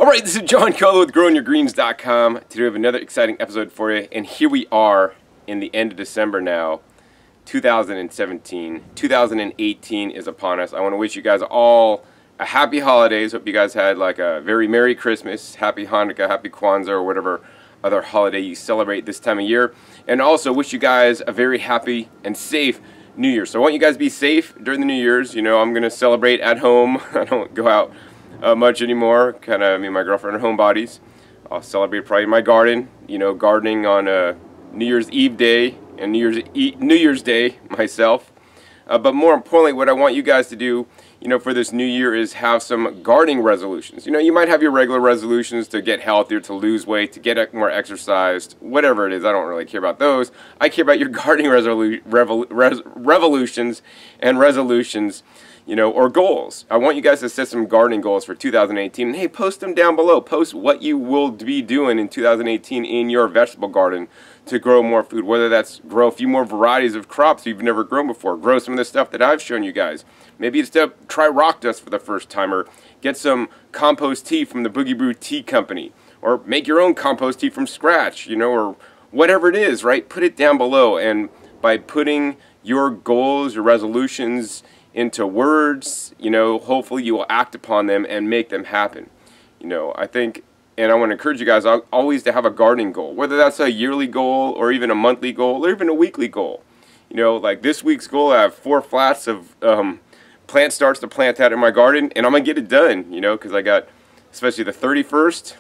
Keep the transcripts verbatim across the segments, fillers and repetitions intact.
Alright, this is John Colo with growing your greens dot com. Today we have another exciting episode for you, and here we are in the end of December now, two thousand seventeen. two thousand eighteen is upon us. I want to wish you guys all a happy holidays. Hope you guys had like a very Merry Christmas, Happy Hanukkah, Happy Kwanzaa, or whatever other holiday you celebrate this time of year. And also wish you guys a very happy and safe New Year. So I want you guys to be safe during the New Year's. You know, I'm going to celebrate at home. I don't go out Uh, much anymore. Kind of me and my girlfriend are homebodies. I'll celebrate probably in my garden. You know, gardening on uh, New Year's Eve day and New Year's e New Year's Day myself. Uh, but more importantly, what I want you guys to do, you know, for this new year is have some gardening resolutions. You know, you might have your regular resolutions to get healthier, to lose weight, to get more exercised, whatever it is. I don't really care about those. I care about your gardening resolu revol res revolutions and resolutions. You know, or goals. I want you guys to set some gardening goals for two thousand eighteen. And hey, post them down below. Post what you will be doing in two thousand eighteen in your vegetable garden to grow more food. Whether that's grow a few more varieties of crops you've never grown before. Grow some of the stuff that I've shown you guys. Maybe it's to try rock dust for the first time, or get some compost tea from the Boogie Brew Tea Company. Or make your own compost tea from scratch, you know, or whatever it is, right? Put it down below. And by putting your goals, your resolutions into words, you know, hopefully you will act upon them and make them happen. You know, I think, and I want to encourage you guys always to have a gardening goal, whether that's a yearly goal or even a monthly goal or even a weekly goal. You know, like this week's goal, I have four flats of um, plant starts to plant out in my garden, and I'm going to get it done, you know, because I got especially the thirty-first,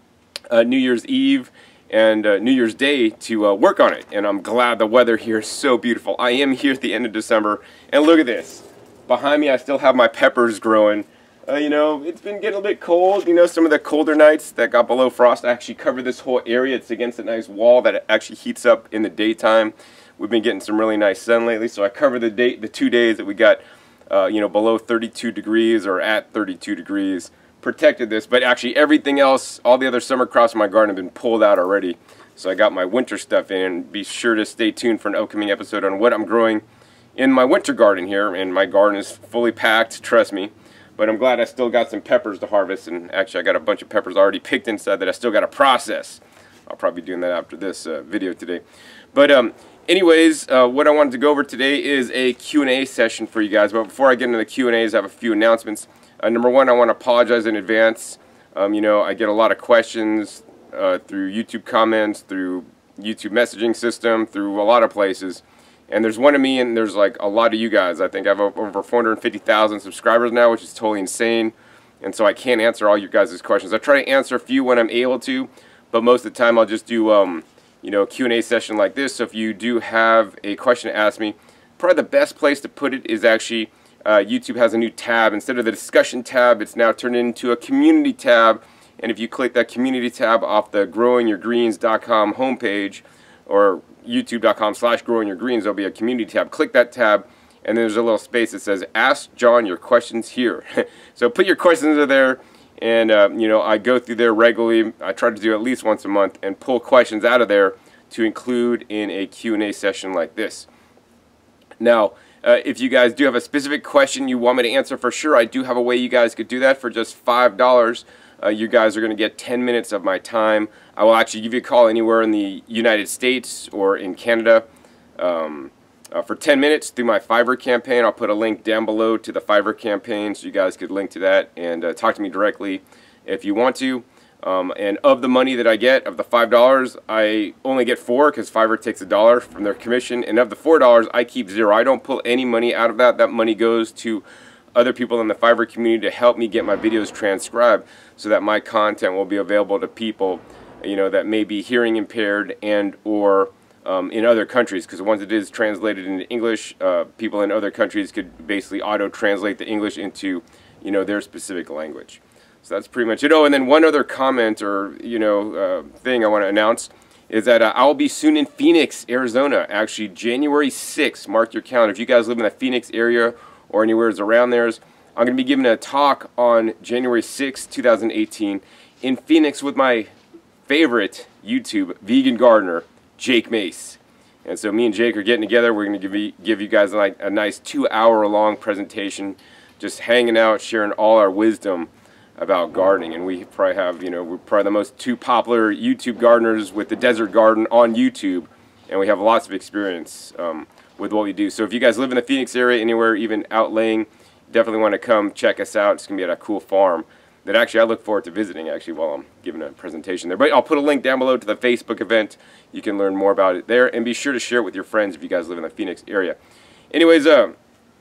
uh, New Year's Eve, and uh, New Year's Day to uh, work on it. And I'm glad the weather here is so beautiful. I am here at the end of December, and look at this. Behind me, I still have my peppers growing. Uh, you know, it's been getting a bit cold. You know, some of the colder nights that got below frost, I actually covered this whole area. It's against a nice wall that actually heats up in the daytime. We've been getting some really nice sun lately, so I covered the day, the two days that we got, uh, you know, below thirty-two degrees or at thirty-two degrees. Protected this, but actually everything else, all the other summer crops in my garden have been pulled out already. So I got my winter stuff in. Be sure to stay tuned for an upcoming episode on what I'm growing in my winter garden here, and my garden is fully packed, trust me. But I'm glad I still got some peppers to harvest, and actually I got a bunch of peppers already picked inside that I still got to process. I'll probably be doing that after this uh, video today. But um, anyways, uh, what I wanted to go over today is a Q and A session for you guys. But before I get into the Q and A's, I have a few announcements. Uh, number one, I want to apologize in advance. Um, you know, I get a lot of questions uh, through YouTube comments, through YouTube messaging system, through a lot of places. And there's one of me, and there's like a lot of you guys. I think I have over four hundred fifty thousand subscribers now, which is totally insane. And so I can't answer all your guys' questions. I try to answer a few when I'm able to, but most of the time I'll just do, um, you know, a Q and A session like this. So if you do have a question to ask me, probably the best place to put it is actually, uh, YouTube has a new tab. Instead of the discussion tab, it's now turned into a community tab. And if you click that community tab off the growing your greens dot com homepage, or youtube dot com slash growing your greens, there'll be a community tab. Click that tab, and then there's a little space that says ask John your questions here. So put your questions in there, and uh, you know, I go through there regularly. I try to do at least once a month and pull questions out of there to include in a Q and A session like this. Now, uh, if you guys do have a specific question you want me to answer, for sure I do have a way you guys could do that. For just five dollars, Uh, you guys are going to get ten minutes of my time. I will actually give you a call anywhere in the United States or in Canada um, uh, for ten minutes through my Fiverr campaign. I'll put a link down below to the Fiverr campaign, so you guys could link to that and uh, talk to me directly if you want to. Um, and of the money that I get, of the five dollars, I only get four because Fiverr takes a dollar from their commission. And of the four dollars, I keep zero. I don't pull any money out of that. That money goes to other people in the Fiverr community to help me get my videos transcribed so that my content will be available to people, you know, that may be hearing impaired and or um, in other countries, because once it is translated into English, uh, people in other countries could basically auto-translate the English into, you know, their specific language. So that's pretty much it. Oh, and then one other comment or, you know, uh, thing I want to announce is that uh, I'll be soon in Phoenix, Arizona, actually January sixth. Mark your calendar. If you guys live in the Phoenix area or anywhere around there, I'm going to be giving a talk on January sixth, two thousand eighteen in Phoenix with my favorite YouTube vegan gardener, Jake Mace. And so me and Jake are getting together. We're going to give you, give you guys like a nice two hour long presentation, just hanging out, sharing all our wisdom about gardening, and we probably have, you know, we're probably the most two popular YouTube gardeners with the Desert Garden on YouTube, and we have lots of experience um, with what we do. So if you guys live in the Phoenix area, anywhere, even outlaying, definitely want to come check us out. It's going to be at a cool farm that actually I look forward to visiting actually while I'm giving a presentation there. But I'll put a link down below to the Facebook event. You can learn more about it there, and be sure to share it with your friends if you guys live in the Phoenix area. Anyways, uh,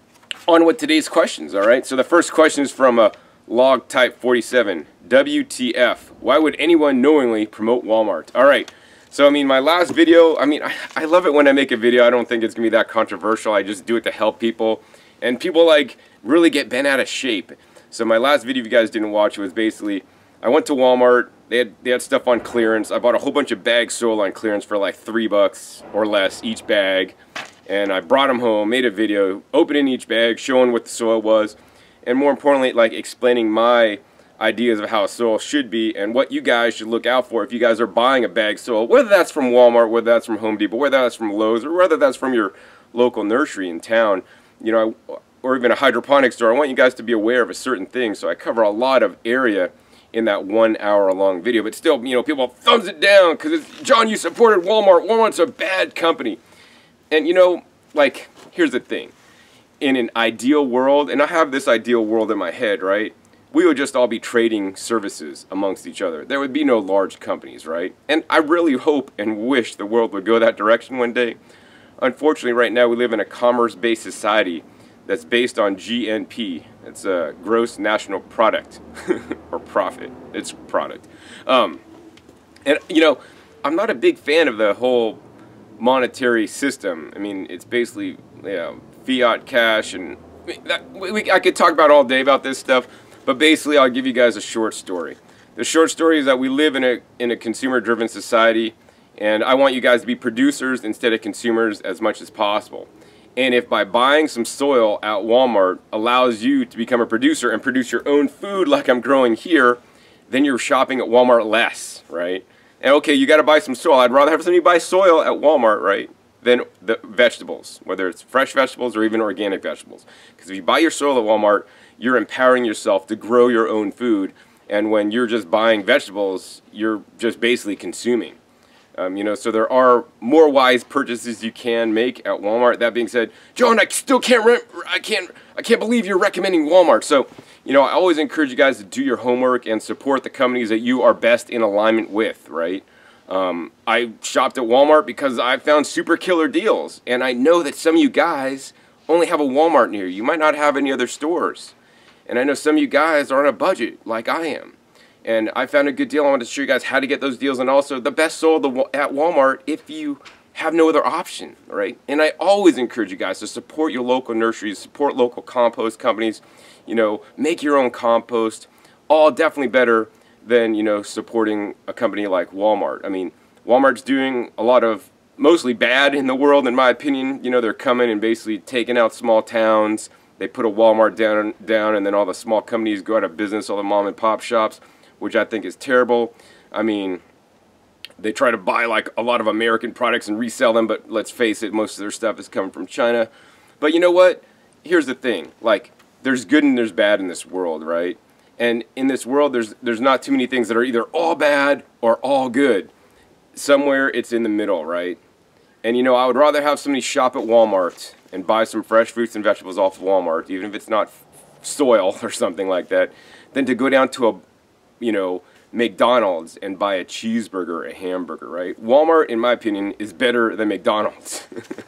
on with today's questions, all right? So the first question is from uh, Log Type forty-seven. W T F? Why would anyone knowingly promote Walmart? All right. So, I mean, my last video, I mean, I, I love it when I make a video. I don't think it's going to be that controversial. I just do it to help people. And people, like, really get bent out of shape. So my last video, if you guys didn't watch, it was basically, I went to Walmart. They had, they had stuff on clearance. I bought a whole bunch of bags sold on clearance for like three bucks or less each bag. And I brought them home, made a video, opening each bag, showing what the soil was. And more importantly, like explaining my ideas of how soil should be and what you guys should look out for if you guys are buying a bag soil, whether that's from Walmart, whether that's from Home Depot, whether that's from Lowe's, or whether that's from your local nursery in town, you know, or even a hydroponic store. I want you guys to be aware of a certain thing, so I cover a lot of area in that one hour long video. But still, you know, people thumbs it down because it's, John, you supported Walmart. Walmart's a bad company. And you know, like, here's the thing. In an ideal world, and I have this ideal world in my head, right? We would just all be trading services amongst each other. There would be no large companies, right? And I really hope and wish the world would go that direction one day. Unfortunately, right now we live in a commerce-based society that's based on G N P. It's a gross national product, or profit. It's product. Um, and, you know, I'm not a big fan of the whole monetary system. I mean, it's basically, you know, fiat cash, and that, we, I could talk about all day about this stuff, but basically I'll give you guys a short story. The short story is that we live in a, in a consumer-driven society, and I want you guys to be producers instead of consumers as much as possible. And if by buying some soil at Walmart allows you to become a producer and produce your own food like I'm growing here, then you're shopping at Walmart less, right? And okay, you got to buy some soil. I'd rather have somebody buy soil at Walmart, right, than the vegetables, whether it's fresh vegetables or even organic vegetables. Because if you buy your soil at Walmart, you're empowering yourself to grow your own food. And when you're just buying vegetables, you're just basically consuming. Um, you know, so there are more wise purchases you can make at Walmart. That being said, John, I still can't, re I can't, I can't believe you're recommending Walmart. So, you know, I always encourage you guys to do your homework and support the companies that you are best in alignment with, right? Um, I shopped at Walmart because I found super killer deals, and I know that some of you guys only have a Walmart near you. You might not have any other stores, and I know some of you guys are on a budget like I am. And I found a good deal. I wanted to show you guys how to get those deals, and also the best sold at Walmart if you have no other option, right? And I always encourage you guys to support your local nurseries, support local compost companies, you know, make your own compost. All definitely better than, you know, supporting a company like Walmart. I mean, Walmart's doing a lot of mostly bad in the world, in my opinion. You know, they're coming and basically taking out small towns. They put a Walmart down, down, and then all the small companies go out of business, all the mom and pop shops, which I think is terrible. I mean, they try to buy like a lot of American products and resell them, but let's face it, most of their stuff is coming from China. But you know what? Here's the thing. Like, there's good and there's bad in this world, right? And in this world, there's there's not too many things that are either all bad or all good. Somewhere it's in the middle, right? And you know, I would rather have somebody shop at Walmart and buy some fresh fruits and vegetables off of Walmart, even if it's not soil or something like that, than to go down to a you know, McDonald's and buy a cheeseburger or a hamburger, right? Walmart, in my opinion, is better than McDonald's.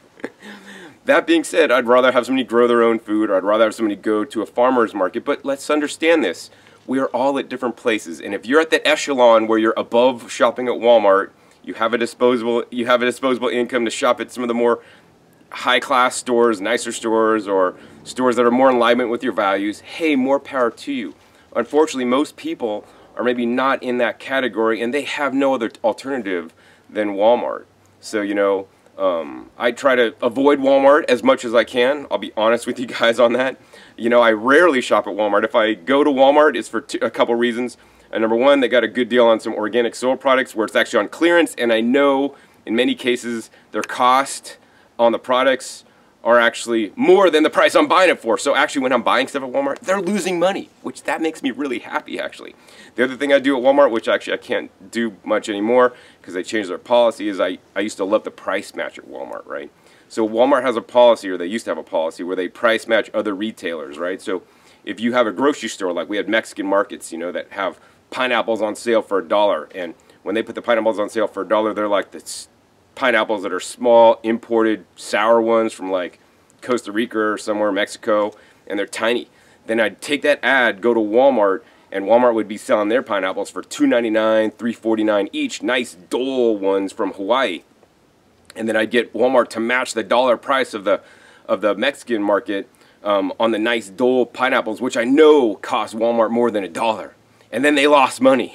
That being said, I'd rather have somebody grow their own food, or I'd rather have somebody go to a farmer's market, but let's understand this. We are all at different places, and if you're at that echelon where you're above shopping at Walmart, you have a disposable, you have a disposable income to shop at some of the more high-class stores, nicer stores, or stores that are more in alignment with your values, hey, more power to you. Unfortunately, most people are maybe not in that category, and they have no other alternative than Walmart. So, you know, um, I try to avoid Walmart as much as I can. I'll be honest with you guys on that. You know, I rarely shop at Walmart. If I go to Walmart, it's for a couple reasons. And number one, they got a good deal on some organic soil products where it's actually on clearance, and I know in many cases their cost on the products are actually more than the price I'm buying it for. So actually when I'm buying stuff at Walmart, they're losing money, which that makes me really happy actually. The other thing I do at Walmart, which actually I can't do much anymore because they changed their policy, is I, I used to love the price match at Walmart, right? So Walmart has a policy, or they used to have a policy, where they price match other retailers, right? So if you have a grocery store, like we had Mexican markets, you know, that have pineapples on sale for a dollar, and when they put the pineapples on sale for a dollar, they're like the pineapples that are small, imported, sour ones from like Costa Rica or somewhere, Mexico, and they're tiny. Then I'd take that ad, go to Walmart, and Walmart would be selling their pineapples for two ninety-nine, three forty-nine each, nice Dole ones from Hawaii. And then I'd get Walmart to match the dollar price of the of the Mexican market um, on the nice Dole pineapples, which I know cost Walmart more than a dollar. And then they lost money.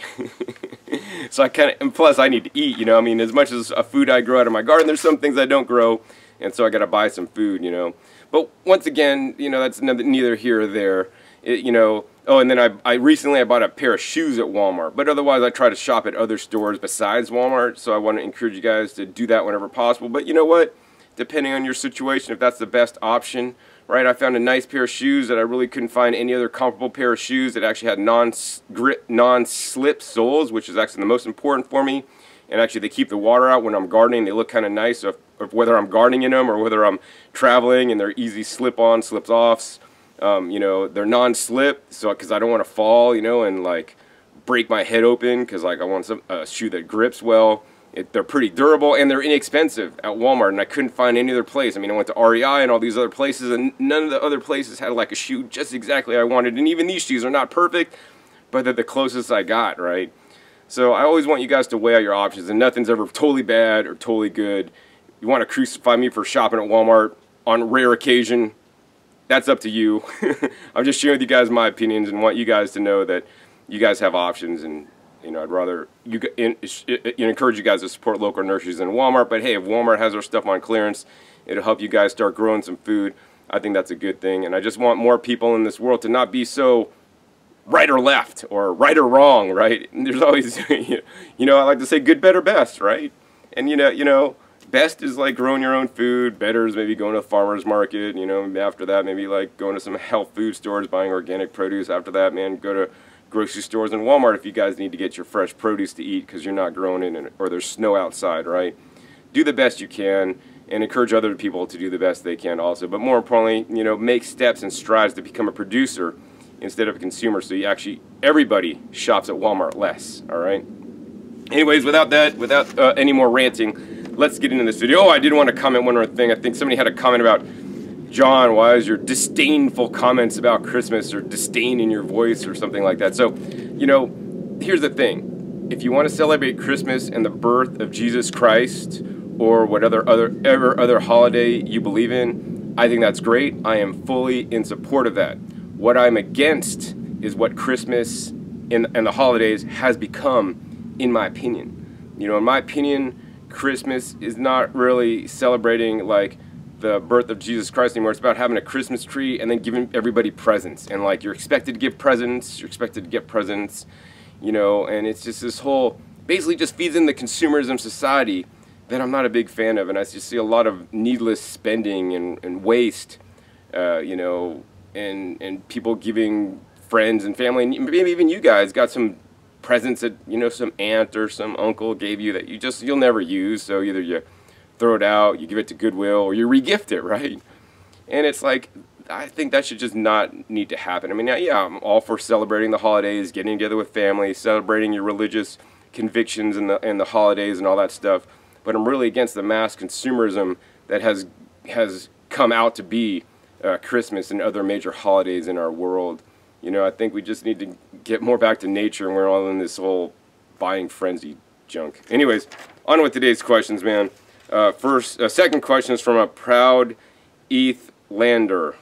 So I kind of, and plus I need to eat, you know, I mean, as much as a food I grow out of my garden, there's some things I don't grow, and so I got to buy some food, you know. But once again, you know, that's neither here or there, it, you know. Oh, and then I, I recently I bought a pair of shoes at Walmart, but otherwise I try to shop at other stores besides Walmart, so I want to encourage you guys to do that whenever possible. But you know what? Depending on your situation, if that's the best option, right? I found a nice pair of shoes that I really couldn't find any other comparable pair of shoes that actually had non-grip, non-slip soles, which is actually the most important for me. And actually they keep the water out when I'm gardening. They look kind of nice, so if, if whether I'm gardening in them or whether I'm traveling, and they're easy slip-on, slips-offs. Um, you know, they're non-slip, so because I don't want to fall, you know, and like break my head open, because like I want some a shoe that grips well. It, they're pretty durable, and they're inexpensive at Walmart, and I couldn't find any other place. I mean, I went to R E I and all these other places, and none of the other places had like a shoe just exactly I wanted. And even these shoes are not perfect, but they're the closest I got, right? So I always want you guys to weigh out your options, and nothing's ever totally bad or totally good. You want to crucify me for shopping at Walmart on rare occasion, that's up to you. I'm just sharing with you guys my opinions and want you guys to know that you guys have options, and you know, I'd rather you in, in, encourage you guys to support local nurseries than Walmart. But hey, if Walmart has their stuff on clearance, it'll help you guys start growing some food. I think that's a good thing, and I just want more people in this world to not be so right or left, or right or wrong, right? And there's always, you know, I like to say good, better, best, right? And you know, you know, best is like growing your own food. Better is maybe going to a farmer's market. You know, after that, maybe like going to some health food stores, buying organic produce. After that, man, go to grocery stores and Walmart if you guys need to get your fresh produce to eat because you're not growing it, in, or there's snow outside, right? Do the best you can, and encourage other people to do the best they can also. But more importantly, you know, make steps and strides to become a producer instead of a consumer, so you actually, everybody shops at Walmart less, all right? Anyways, without that, without uh, any more ranting, let's get into this video. Oh, I did want to comment one more thing. I think somebody had a comment about, John, why is your disdainful comments about Christmas, or disdain in your voice, or something like that? So, you know, here's the thing. If you want to celebrate Christmas and the birth of Jesus Christ, or whatever other, ever other holiday you believe in, I think that's great. I am fully in support of that. What I'm against is what Christmas and, and the holidays has become, in my opinion. You know, in my opinion, Christmas is not really celebrating like the birth of Jesus Christ anymore. It's about having a Christmas tree and then giving everybody presents, and like you're expected to give presents, you're expected to get presents, you know, and it's just this whole, basically just feeds in the consumerism society that I'm not a big fan of, and I just see a lot of needless spending and, and waste, uh, you know, and and people giving friends and family, and maybe even you guys got some presents that, you know, some aunt or some uncle gave you that you just, you'll never use, so either you throw it out, you give it to Goodwill, or you re-gift it, right? And it's like, I think that should just not need to happen. I mean, yeah, I'm all for celebrating the holidays, getting together with family, celebrating your religious convictions and the, and the holidays and all that stuff, but I'm really against the mass consumerism that has, has come out to be uh, Christmas and other major holidays in our world. You know, I think we just need to get more back to nature, and we're all in this whole buying frenzy junk. Anyways, on with today's questions, man. Uh, first, uh, second question is from a proud Eth Lander.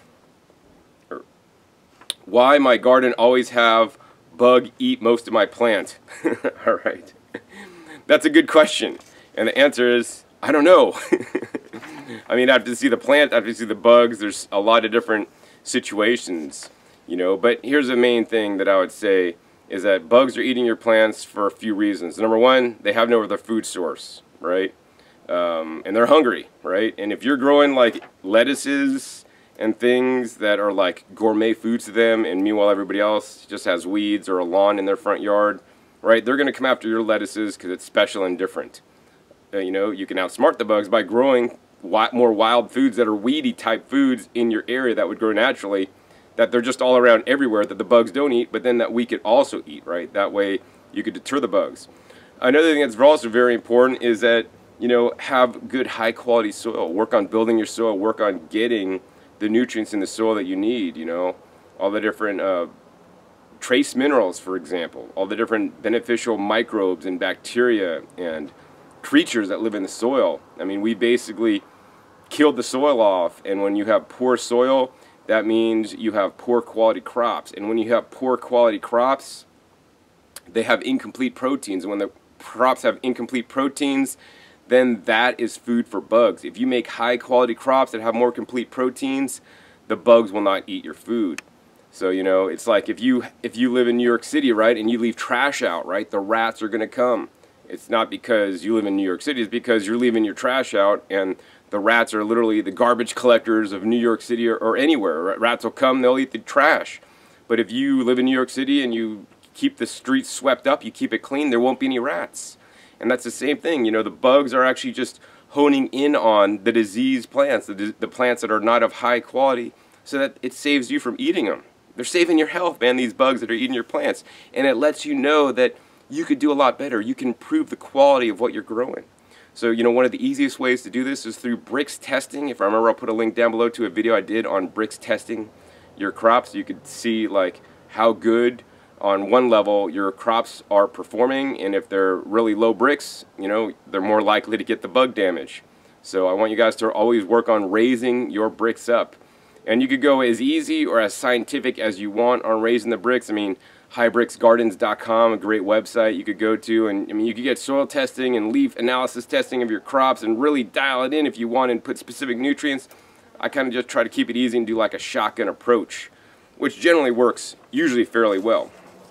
Why my garden always have bug eat most of my plant? All right, that's a good question, and the answer is I don't know. I mean, I have to see the plant, I have to see the bugs. There's a lot of different situations, you know. But here's the main thing that I would say is that bugs are eating your plants for a few reasons. Number one, they have no other food source, right? um, and they're hungry, right? And if you're growing like lettuces and things that are like gourmet foods to them, and meanwhile everybody else just has weeds or a lawn in their front yard, right? They're going to come after your lettuces because it's special and different. Uh, you know, you can outsmart the bugs by growing wi more wild foods that are weedy type foods in your area that would grow naturally, that they're just all around everywhere that the bugs don't eat, but then that we could also eat, right? That way you could deter the bugs. Another thing that's also very important is that, you know, have good high quality soil. Work on building your soil, work on getting the nutrients in the soil that you need, you know, all the different uh, trace minerals, for example, all the different beneficial microbes and bacteria and creatures that live in the soil. I mean, we basically killed the soil off, and when you have poor soil, that means you have poor quality crops. And when you have poor quality crops, they have incomplete proteins. And when the crops have incomplete proteins, then that is food for bugs. If you make high quality crops that have more complete proteins, the bugs will not eat your food. So, you know, it's like if you if you live in New York City, right, and you leave trash out, right, the rats are going to come. It's not because you live in New York City, it's because you're leaving your trash out, and the rats are literally the garbage collectors of New York City or, or anywhere. Rats will come, they'll eat the trash. But if you live in New York City and you keep the streets swept up, you keep it clean, there won't be any rats. And that's the same thing, you know, the bugs are actually just honing in on the diseased plants, the, the plants that are not of high quality, so that it saves you from eating them. They're saving your health, man, these bugs that are eating your plants. And it lets you know that you could do a lot better. You can improve the quality of what you're growing. So, you know, one of the easiest ways to do this is through Brix Testing. If I remember, I'll put a link down below to a video I did on Brix Testing your crops. So you could see, like, how good on one level your crops are performing, and if they're really low Brix, you know, they're more likely to get the bug damage. So I want you guys to always work on raising your Brix up. And you could go as easy or as scientific as you want on raising the Brix. I mean, high brix gardens dot com, a great website you could go to, and I mean, you could get soil testing and leaf analysis testing of your crops and really dial it in if you want and put specific nutrients. I kind of just try to keep it easy and do like a shotgun approach, which generally works usually fairly well.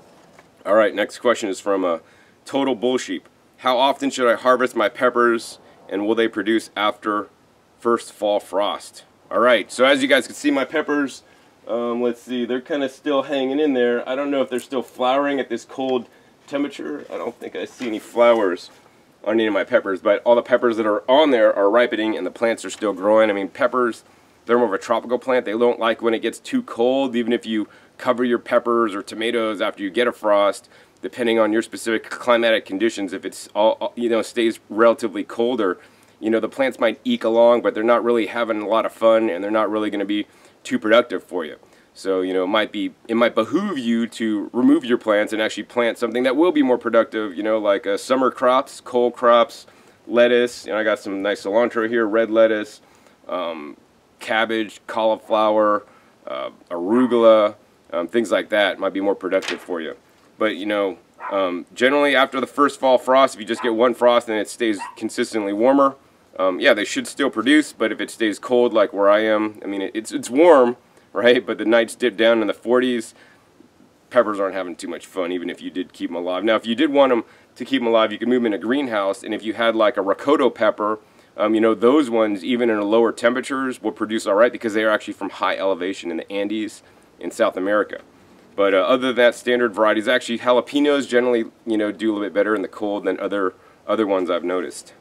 All right, next question is from uh, Total Bullsheep. How often should I harvest my peppers, and will they produce after first fall frost? All right, so as you guys can see, my peppers, um, let's see, they're kind of still hanging in there. I don't know if they're still flowering at this cold temperature. I don't think I see any flowers on any of my peppers, but all the peppers that are on there are ripening and the plants are still growing. I mean, peppers, they're more of a tropical plant. They don't like when it gets too cold. Even if you cover your peppers or tomatoes after you get a frost, depending on your specific climatic conditions, if it's all, you know, stays relatively colder, you know, the plants might eke along, but they're not really having a lot of fun, and they're not really going to be too productive for you. So, you know, it might be, it might behoove you to remove your plants and actually plant something that will be more productive, you know, like uh, summer crops, cole crops, lettuce. You know, I got some nice cilantro here, red lettuce, um, cabbage, cauliflower, uh, arugula, um, things like that might be more productive for you. But, you know, um, generally after the first fall frost, if you just get one frost and it stays consistently warmer, Um, yeah, they should still produce, but if it stays cold like where I am, I mean, it, it's it's warm, right? But the nights dip down in the forties, peppers aren't having too much fun, even if you did keep them alive. Now, if you did want them to keep them alive, you could move them in a greenhouse, and if you had like a ricotta pepper, um, you know, those ones, even in lower temperatures, will produce all right because they are actually from high elevation in the Andes in South America. But uh, other than that, standard varieties, actually jalapenos generally, you know, do a little bit better in the cold than other other ones I've noticed.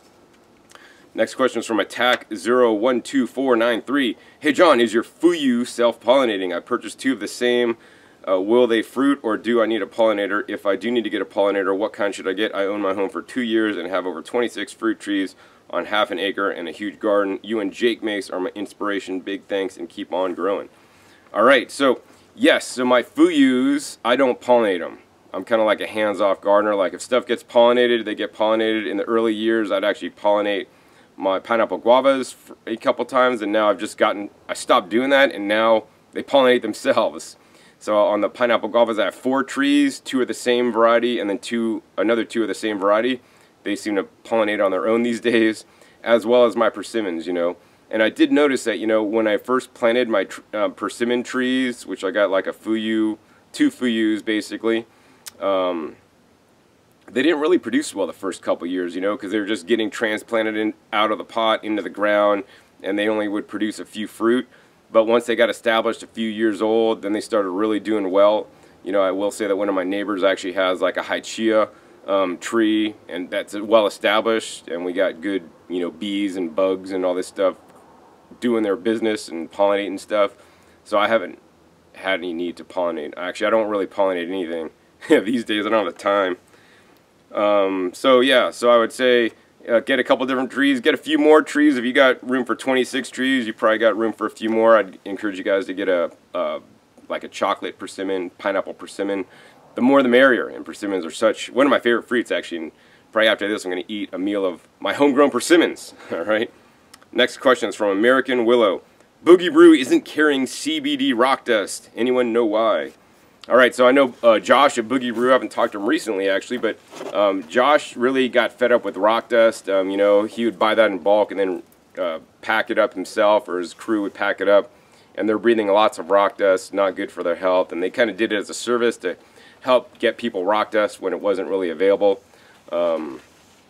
Next question is from attack zero one two four nine three. Hey John, is your fuyu self-pollinating? I purchased two of the same. Uh, will they fruit, or do I need a pollinator? If I do need to get a pollinator, what kind should I get? I own my home for two years and have over twenty-six fruit trees on half an acre and a huge garden. You and Jake Mace are my inspiration. Big thanks, and keep on growing. Alright, so yes, so my fuyus, I don't pollinate them. I'm kind of like a hands-off gardener. Like if stuff gets pollinated, they get pollinated. In the early years, I'd actually pollinate my pineapple guavas for a couple times, and now I've just gotten, I stopped doing that, and now they pollinate themselves. So on the pineapple guavas, I have four trees, two of the same variety, and then two, another two of the same variety. They seem to pollinate on their own these days, as well as my persimmons, you know. And I did notice that, you know, when I first planted my uh, persimmon trees, which I got like a fuyu, two fuyus basically, um, they didn't really produce well the first couple years, you know, because they were just getting transplanted in, out of the pot into the ground, and they only would produce a few fruit. But once they got established a few years old, then they started really doing well. You know, I will say that one of my neighbors actually has like a hychia um, tree, and that's well established, and we got good, you know, bees and bugs and all this stuff doing their business and pollinating stuff. So I haven't had any need to pollinate. Actually, I don't really pollinate anything these days. I don't have the time. Um, so yeah, so I would say uh, get a couple different trees, get a few more trees. If you got room for twenty-six trees, you probably got room for a few more. I'd encourage you guys to get a uh, like a chocolate persimmon, pineapple persimmon. The more the merrier, and persimmons are such one of my favorite fruits actually. And probably after this I'm going to eat a meal of my homegrown persimmons. Alright, next question is from American Willow. Boogie Brew isn't carrying C B D Rock Dust. Anyone know why? Alright, so I know uh, Josh at Boogie Brew, I haven't talked to him recently actually, but um, Josh really got fed up with rock dust. Um, you know, he would buy that in bulk and then uh, pack it up himself, or his crew would pack it up, and they're breathing lots of rock dust, not good for their health, and they kind of did it as a service to help get people rock dust when it wasn't really available. Um,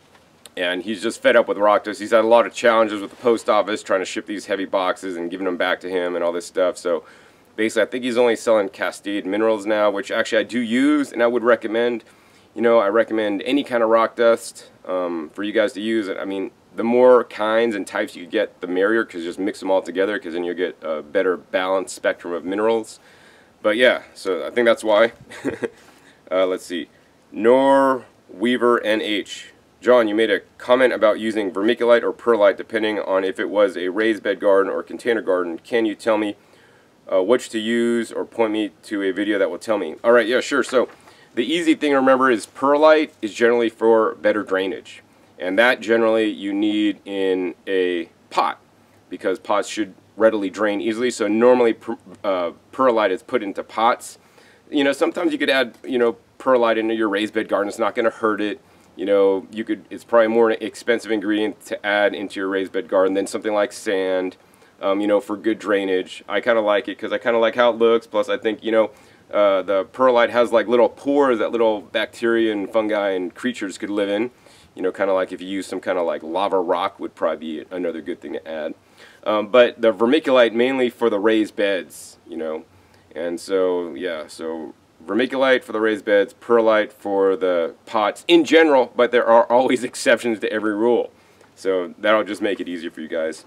and he's just fed up with rock dust. He's had a lot of challenges with the post office trying to ship these heavy boxes and giving them back to him and all this stuff. So basically, I think he's only selling Castade minerals now, which actually I do use and I would recommend. You know, I recommend any kind of rock dust um, for you guys to use. I mean, the more kinds and types you get, the merrier, because just mix them all together, because then you'll get a better balanced spectrum of minerals. But yeah, so I think that's why. uh, let's see. Nor Weaver N H. John, you made a comment about using vermiculite or perlite depending on if it was a raised bed garden or container garden. Can you tell me uh, which to use, or point me to a video that will tell me? Alright, yeah, sure. So the easy thing to remember is perlite is generally for better drainage. And that generally you need in a pot, because pots should readily drain easily. So normally per, uh, perlite is put into pots. You know, sometimes you could add, you know, perlite into your raised bed garden. It's not going to hurt it. You know, you could. It's probably a more expensive ingredient to add into your raised bed garden than something like sand. Um, you know, for good drainage. I kind of like it because I kind of like how it looks. Plus, I think, you know, uh, the perlite has like little pores that little bacteria and fungi and creatures could live in. You know, kind of like if you use some kind of like lava rock would probably be another good thing to add. Um, but the vermiculite mainly for the raised beds, you know. And so, yeah, so vermiculite for the raised beds, perlite for the pots in general, but there are always exceptions to every rule. So that'll just make it easier for you guys.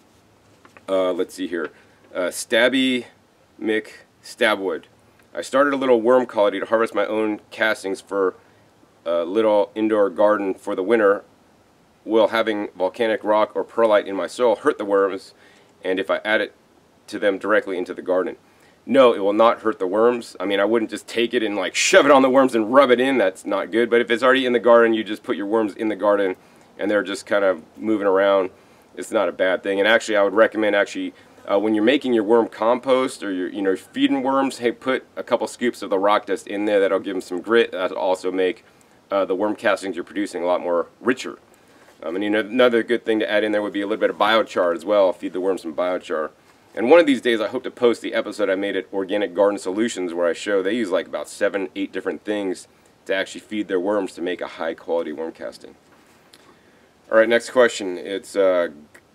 Uh, let's see here. Uh, Stabby Mick Stabwood. I started a little worm colony to harvest my own castings for a little indoor garden for the winter. Will having volcanic rock or perlite in my soil hurt the worms, and if I add it to them directly into the garden? No, it will not hurt the worms. I mean, I wouldn't just take it and like shove it on the worms and rub it in. That's not good. But if it's already in the garden, you just put your worms in the garden and they're just kind of moving around. It's not a bad thing. And actually, I would recommend actually uh, when you're making your worm compost or you're, you know, feeding worms, hey, put a couple scoops of the rock dust in there. That'll give them some grit. That'll also make uh, the worm castings you're producing a lot more richer. Um, and you know, another good thing to add in there would be a little bit of biochar as well. Feed the worms some biochar. And one of these days I hope to post the episode I made at Organic Garden Solutions, where I show they use like about seven, eight different things to actually feed their worms to make a high quality worm casting. Alright, next question. It's uh,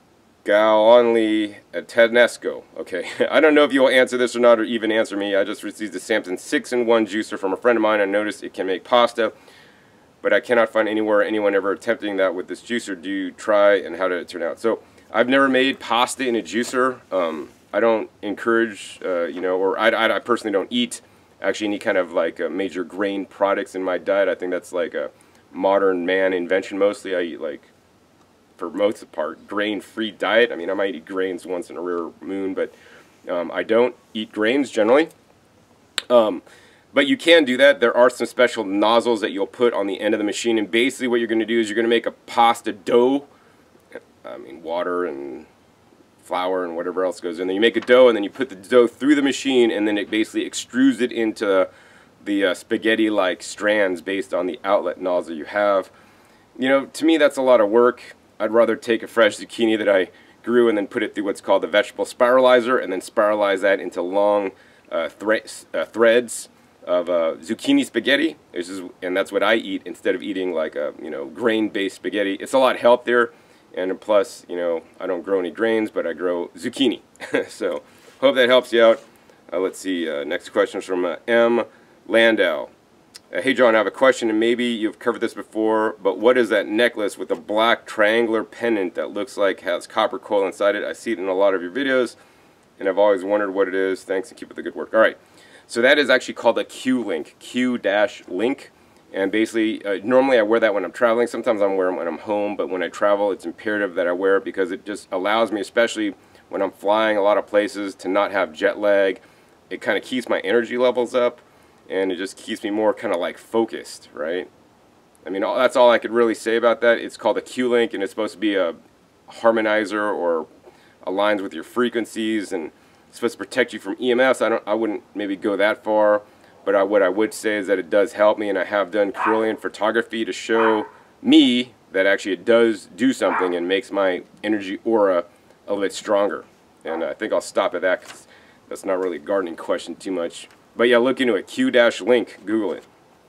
Galonly Tedesco. Okay, I don't know if you'll answer this or not, or even answer me. I just received the Samson six in one juicer from a friend of mine. I noticed it can make pasta, but I cannot find anywhere anyone ever attempting that with this juicer. Do you try, and how did it turn out? So I've never made pasta in a juicer. Um, I don't encourage, uh, you know, or I, I, I personally don't eat actually any kind of like uh, major grain products in my diet. I think that's like a modern man invention mostly. I eat like, for most part, grain-free diet. I mean, I might eat grains once in a rare moon, but um, I don't eat grains generally. Um, But you can do that. There are some special nozzles that you'll put on the end of the machine, and basically what you're going to do is you're going to make a pasta dough. I mean, water and flour and whatever else goes in there. You make a dough, and then you put the dough through the machine, and then it basically extrudes it into the uh, spaghetti-like strands based on the outlet nozzle you have. You know, to me that's a lot of work. I'd rather take a fresh zucchini that I grew and then put it through what's called the vegetable spiralizer, and then spiralize that into long uh, thre uh, threads. of uh, zucchini spaghetti, which is, and that's what I eat instead of eating like a you know grain-based spaghetti. It's a lot healthier, and plus you know I don't grow any grains, but I grow zucchini. So hope that helps you out. Uh, let's see. Uh, next question is from uh, M. Landau. Uh, hey John, I have a question, and maybe you've covered this before, but what is that necklace with a black triangular pendant that looks like has copper coil inside it? I see it in a lot of your videos, and I've always wondered what it is. Thanks, and keep up the good work. All right. So that is actually called a Q-link, Q-link, and basically, uh, normally I wear that when I'm traveling. Sometimes I'm wearing it when I'm home, but when I travel, it's imperative that I wear it because it just allows me, especially when I'm flying a lot of places, to not have jet lag. It kind of keeps my energy levels up, and it just keeps me more kind of like focused, right? I mean, all, that's all I could really say about that. It's called a Q-link, and it's supposed to be a harmonizer or aligns with your frequencies, and it's supposed to protect you from E M Fs. I don't. I wouldn't maybe go that far, but I, what I would say is that it does help me, and I have done Kirlian photography to show me that actually it does do something and makes my energy aura a little bit stronger. And I think I'll stop at that because that's not really a gardening question too much. But yeah, look into it. Q-link. Google it.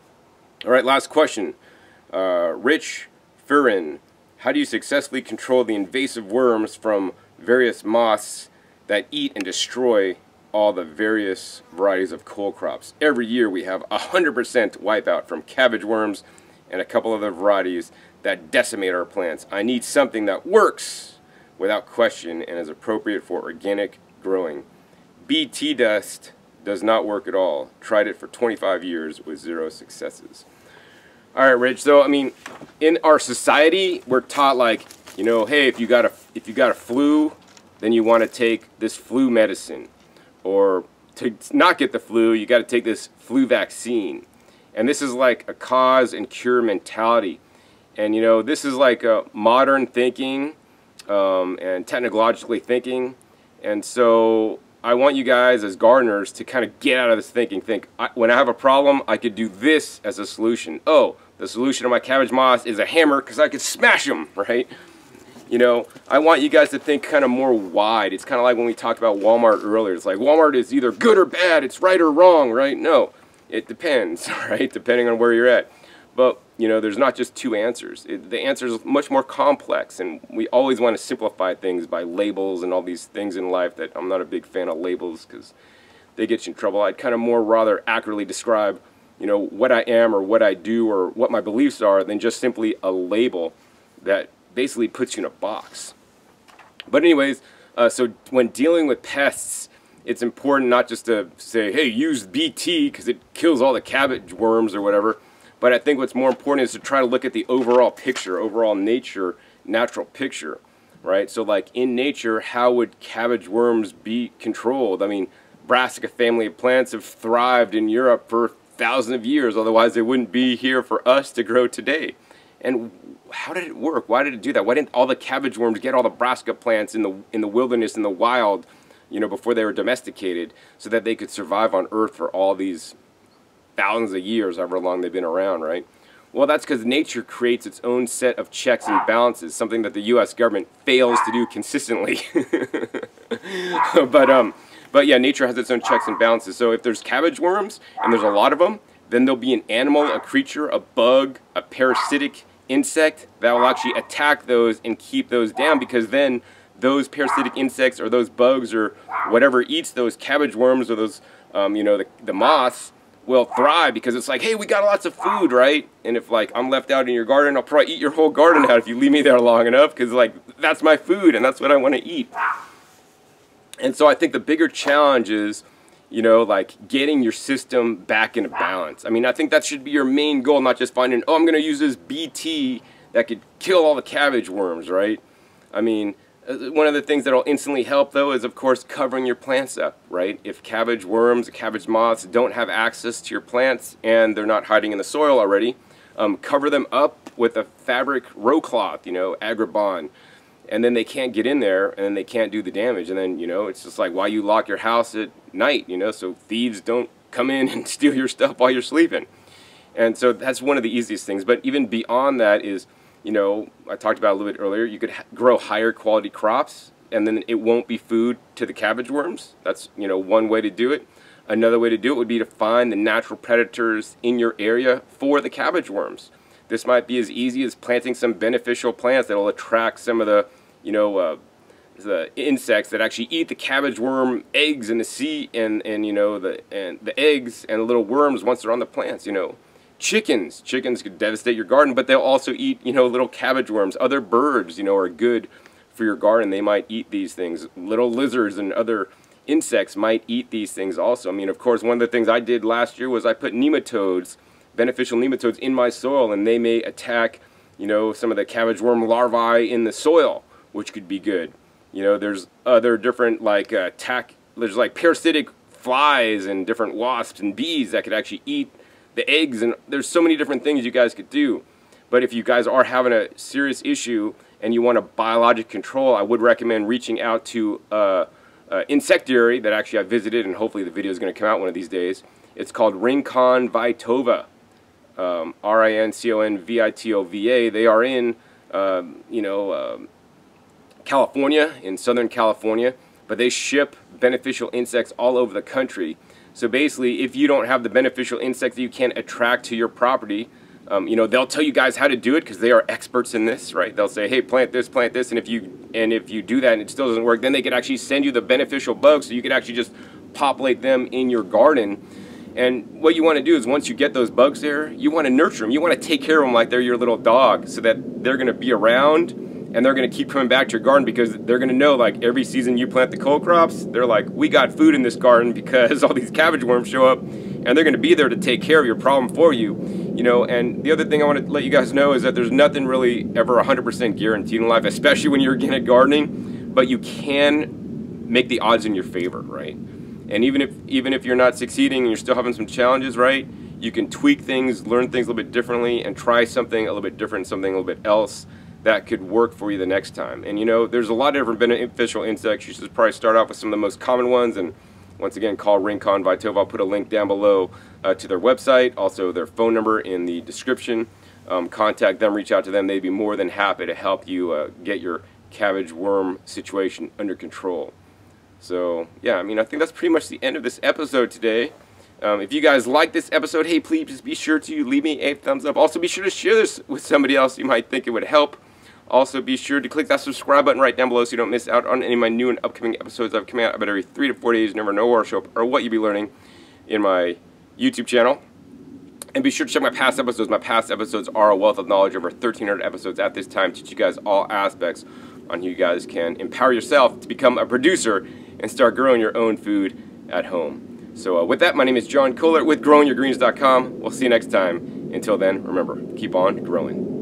All right, last question. Uh, Rich Furin. How do you successfully control the invasive worms from various moths that eat and destroy all the various varieties of cole crops? Every year we have a hundred percent wipeout from cabbage worms and a couple other varieties that decimate our plants. I need something that works without question and is appropriate for organic growing. B T dust does not work at all. Tried it for twenty-five years with zero successes. All right, Rich. So I mean, in our society, we're taught like, you know, hey, if you got a if you got a flu, then you want to take this flu medicine, or to not get the flu, you got to take this flu vaccine. And this is like a cause and cure mentality. And you know, this is like a modern thinking um, and technologically thinking. And so I want you guys as gardeners to kind of get out of this thinking. Think, I, when I have a problem, I could do this as a solution. Oh, the solution to my cabbage moths is a hammer because I could smash them, right? You know, I want you guys to think kind of more wide. It's kind of like when we talked about Walmart earlier. It's like Walmart is either good or bad. It's right or wrong, right? No, it depends, right? Depending on where you're at. But, you know, there's not just two answers. It, the answer is much more complex, and we always want to simplify things by labels and all these things in life that I'm not a big fan of labels because they get you in trouble. I'd kind of more rather accurately describe, you know, what I am or what I do or what my beliefs are than just simply a label that basically puts you in a box. But anyways, uh, so when dealing with pests, it's important not just to say, hey, use B T because it kills all the cabbage worms or whatever. But I think what's more important is to try to look at the overall picture, overall nature, natural picture, right? So like in nature, how would cabbage worms be controlled? I mean, brassica family of plants have thrived in Europe for thousands of years. Otherwise, they wouldn't be here for us to grow today. And how did it work? Why did it do that? Why didn't all the cabbage worms get all the brassica plants in the in the wilderness, in the wild, you know, before they were domesticated, so that they could survive on Earth for all these thousands of years, however long they've been around, right? Well, that's because nature creates its own set of checks and balances, something that the U S government fails to do consistently. but um, but yeah, nature has its own checks and balances. So if there's cabbage worms and there's a lot of them, then there'll be an animal, a creature, a bug, a parasitic insect that will actually attack those and keep those down, because then those parasitic insects or those bugs or whatever eats those cabbage worms or those, um, you know, the, the moths will thrive, because it's like, hey, we got lots of food, right? And if like I'm left out in your garden, I'll probably eat your whole garden out if you leave me there long enough, because like that's my food and that's what I want to eat. And so I think the bigger challenge is, you know, like getting your system back into balance. I mean, I think that should be your main goal, not just finding, oh, I'm going to use this B T that could kill all the cabbage worms, right? I mean, one of the things that will instantly help, though, is, of course, covering your plants up, right? If cabbage worms, cabbage moths don't have access to your plants and they're not hiding in the soil already, um, cover them up with a fabric row cloth, you know, Agribond. And then they can't get in there, and then they can't do the damage. And then, you know, it's just like why you lock your house at night, you know, so thieves don't come in and steal your stuff while you're sleeping. And so that's one of the easiest things. But even beyond that is, you know, I talked about a little bit earlier, you could ha grow higher quality crops, and then it won't be food to the cabbage worms. That's, you know, one way to do it. Another way to do it would be to find the natural predators in your area for the cabbage worms. This might be as easy as planting some beneficial plants that will attract some of the, you know, uh, the insects that actually eat the cabbage worm eggs and the seed and and you know the and the eggs and the little worms once they're on the plants. You know, chickens. Chickens could devastate your garden, but they'll also eat, you know, little cabbage worms. Other birds, you know, are good for your garden. They might eat these things. Little lizards and other insects might eat these things also. I mean, of course, one of the things I did last year was I put nematodes, beneficial nematodes, in my soil, and they may attack, you know, some of the cabbage worm larvae in the soil, which could be good. You know, there's other different, like, uh, tack, there's like parasitic flies and different wasps and bees that could actually eat the eggs, and there's so many different things you guys could do. But if you guys are having a serious issue and you want a biologic control, I would recommend reaching out to uh, uh, insectary that actually I visited, and hopefully the video is going to come out one of these days. It's called Rincon Vitova, um, R I N C O N V I T O V A. They are in, um, you know, um, California, in Southern California, but they ship beneficial insects all over the country. So basically, if you don't have the beneficial insects that you can attract to your property, um, you know, they'll tell you guys how to do it because they are experts in this, right? They'll say, hey, plant this, plant this, and if you and if you do that and it still doesn't work, then they could actually send you the beneficial bugs, so you could actually just populate them in your garden. And what you want to do is, once you get those bugs there, you want to nurture them. You want to take care of them like they're your little dog, so that they're going to be around and they're going to keep coming back to your garden, because they're going to know, like, every season you plant the cold crops, they're like, we got food in this garden because all these cabbage worms show up, and they're going to be there to take care of your problem for you. You know, and the other thing I want to let you guys know is that there's nothing really ever one hundred percent guaranteed in life, especially when you're organic gardening, but you can make the odds in your favor, right? And even if even if you're not succeeding and you're still having some challenges, right, you can tweak things, learn things a little bit differently, and try something a little bit different, something a little bit else that could work for you the next time. And you know, there's a lot of different beneficial insects. You should probably start off with some of the most common ones, and once again, call Rincon Vitova. I'll put a link down below uh, to their website, also their phone number in the description. Um, contact them, reach out to them. They'd be more than happy to help you uh, get your cabbage worm situation under control. So yeah, I mean, I think that's pretty much the end of this episode today. Um, if you guys like this episode, hey, please just be sure to leave me a thumbs up. Also, be sure to share this with somebody else you might think it would help. Also, be sure to click that subscribe button right down below so you don't miss out on any of my new and upcoming episodes. I've come out about every three to four days. Never know where I'll show up or what you'll be learning in my YouTube channel. And be sure to check my past episodes. My past episodes are a wealth of knowledge, over thirteen hundred episodes at this time, teach you guys all aspects on how you guys can empower yourself to become a producer and start growing your own food at home. So uh, with that, my name is John Kohler with growing your greens dot com. We'll see you next time. Until then, remember, keep on growing.